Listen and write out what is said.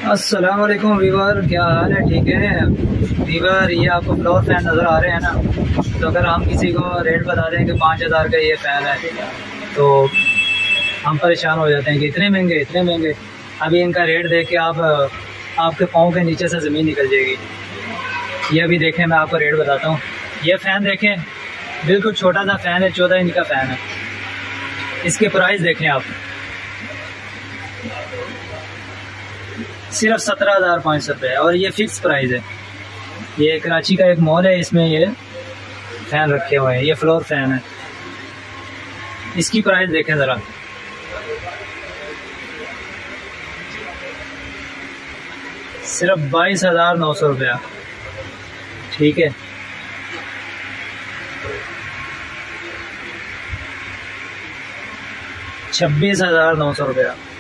अस्सलाम वालेकुम वीवर, क्या हाल है? ठीक है वीवर, ये आपको फ्लोर फैन नज़र आ रहे हैं ना? तो अगर हम किसी को रेट बता दें कि 5,000 का ये फ़ैन है तो हम परेशान हो जाते हैं कि इतने महंगे इतने महंगे। अभी इनका रेट देख के आपके पाँव के नीचे से ज़मीन निकल जाएगी। ये अभी देखें, मैं आपको रेट बताता हूँ। ये फ़ैन देखें, बिल्कुल छोटा सा फ़ैन है, 14 इंच का फ़ैन है। इसके प्राइस देखें आप, सिर्फ 17,500 रुपये, और ये फ़िक्स प्राइस है। ये कराची का एक मॉल है, इसमें ये फ़ैन रखे हुए हैं। ये फ्लोर फ़ैन है। इसकी प्राइस देखें ज़रा, सिर्फ 22,900 रुपया। ठीक है, 26,900 रुपया।